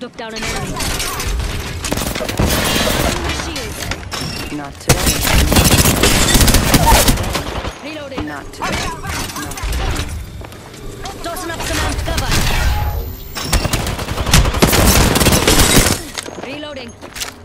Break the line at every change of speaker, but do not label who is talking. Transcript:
Took down an enemy. Shield.
Not today.
Reloading.
Not today.
Tossing up some amped cover. Reloading.